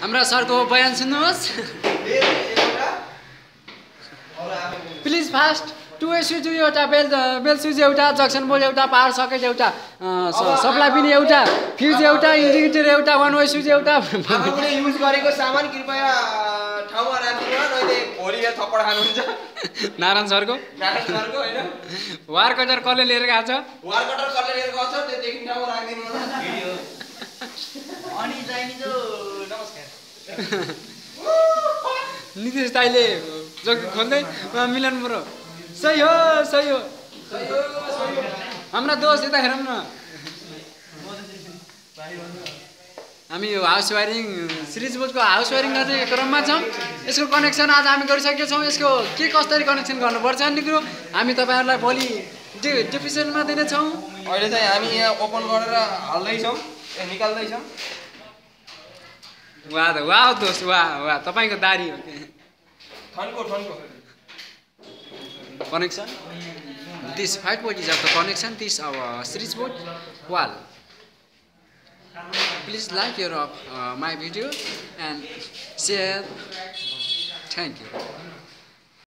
हाम्रा सरको बयान सुन्नुहोस् प्लिज फास्ट 2 स्विच एउटा बेल स्विच एउटा जक्सन बोर्ड एउटा पावर सकेट एउटा सप्लाई पिन एउटा फ्युज एउटा इन्डिकेटर एउटा 1 वे स्विच एउटा आफूले युज गरेको सामान कृपया ठाउँमा राख्नु नहिले भोलि थप्पड खानुहुन्छ नारायण सरको हैन वार कटर कसले लिएर गएको छ वार कटर कसले लिएर गएको छ त्यो देखिन ठाउँमा राख्दिनु होला भिडियो अनि चाहिने जो नमस्कार नितेश दाइले जग्गी खोल्दै मिलन ब्रो सही हो हाम्रा दोस्त यता हेरौँ न हामी यो हाउस वायरिङ सिरिज बोर्डको हाउस वायरिङ गर्ने क्रममा छौँ यसको कनेक्सन आज हामी गरिसकेका छौँ यसको के कसरी कनेक्सन गर्नुपर्छ भन्ने कुरो हामी तपाईँहरूलाई भोलि डिफिसनमा दिनेछौँ अहिले चाहिँ हामी यहाँ ओपन गरेर हाल्दैछौँ निकाल्दैछौँ वाह दोस्त वाह तपाईँको दारी हो ठन्को connection. This white board is of the connection. This our series board wall. Please like your my video and share. Thank you.